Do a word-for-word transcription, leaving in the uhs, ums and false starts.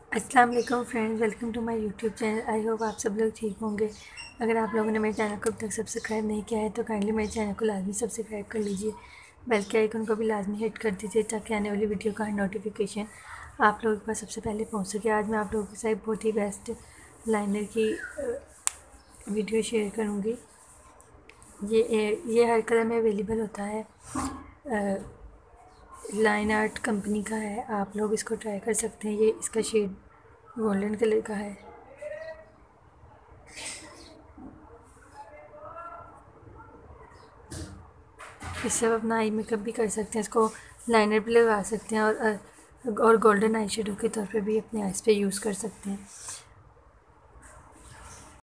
अस्सलाम वालेकुम friends, welcome to my YouTube channel. I hope आप सब लोग ठीक होंगे। अगर आप लोगों ने मेरे चैनल को अब तक सब्सक्राइब नहीं किया है तो काइंडली मेरे चैनल को लाजमी सब्सक्राइब कर लीजिए। बेल के आइकन को भी लाजमी हिट कर दीजिए ताकि आने वाली वीडियो का नोटिफिकेशन आप लोगों के पास सबसे पहले पहुंच सके। आज मैं आप लोगों के साथ बहुत ही बेस्ट लाइनर की वीडियो शेयर करूँगी। ये ये हर कलर में अवेलेबल होता है। लाइन आर्ट कंपनी का है, आप लोग इसको ट्राई कर सकते हैं। ये इसका शेड गोल्डन कलर का है। इससे आप अपना आई मेकअप भी कर सकते हैं, इसको लाइनर भी लगा सकते हैं और और गोल्डन आई शेडो के तौर पे भी अपने आईज पे यूज़ कर सकते हैं।